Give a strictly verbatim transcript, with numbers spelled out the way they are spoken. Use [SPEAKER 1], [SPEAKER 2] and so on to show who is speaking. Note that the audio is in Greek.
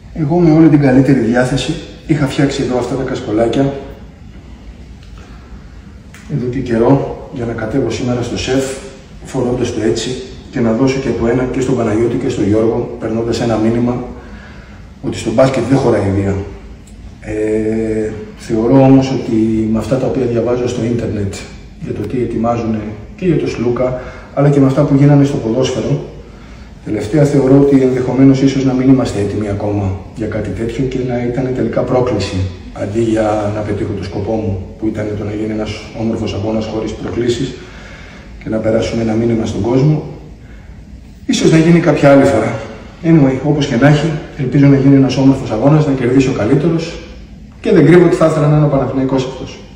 [SPEAKER 1] Εγώ με όλη την καλύτερη διάθεση είχα φτιάξει εδώ αυτά τα κασκολάκια εδώ και καιρό για να κατέβω σήμερα στο σεφ φορώντας το έτσι και να δώσω και από ένα και στον Παναγιώτη και στον Γιώργο, περνώντας ένα μήνυμα ότι στο μπάσκετ δεν χωράει βία. Ε, θεωρώ όμως ότι με αυτά τα οποία διαβάζω στο ίντερνετ για το τι ετοιμάζουν και για το Σλούκα, αλλά και με αυτά που γίνανε στο ποδόσφαιρο, τελευταία θεωρώ ότι ενδεχομένως ίσως να μην είμαστε έτοιμοι ακόμα για κάτι τέτοιο και να ήταν τελικά πρόκληση αντί για να πετύχω το σκοπό μου, που ήταν το να γίνει ένας όμορφος αγώνας χωρίς προκλήσεις και να περάσουμε ένα μήνυμα στον κόσμο. Ίσως να γίνει κάποια άλλη φορά. Anyway, όπως και να έχει, ελπίζω να γίνει ένας όμορφος αγώνας, να κερδίσει ο καλύτερος και δεν κρύβω ότι θα ήθελα να είναι ο Παναθηναϊκός αυτός.